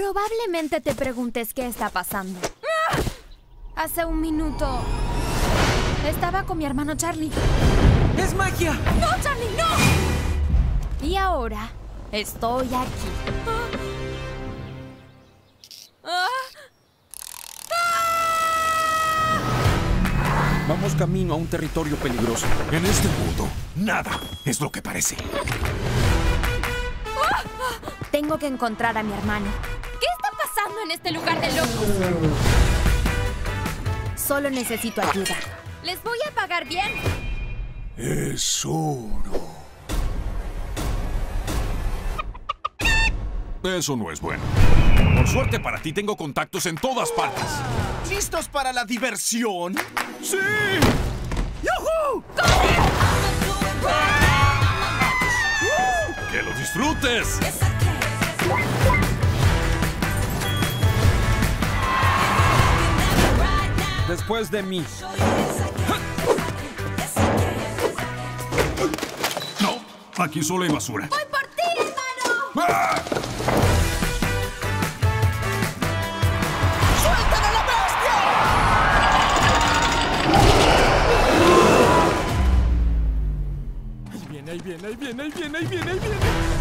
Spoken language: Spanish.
Probablemente te preguntes qué está pasando. Hace un minuto estaba con mi hermano Charlie. ¡Es magia! ¡No, Charlie, no! Y ahora estoy aquí. Vamos camino a un territorio peligroso. En este mundo, nada es lo que parece. Tengo que encontrar a mi hermano. ¿Qué está pasando en este lugar de locos? Solo necesito ayuda. Les voy a pagar bien. Es oro. Eso no es bueno. Por suerte para ti tengo contactos en todas partes. ¿Listos para la diversión? ¡Sí! ¡Yujú! ¡Que lo disfrutes! Después de mí. No, aquí solo hay basura. ¡Voy por ti, hermano! ¡Ah! ¡Suelten a la bestia! Ahí viene, ahí viene, ahí viene, ahí viene, ahí viene, ahí viene.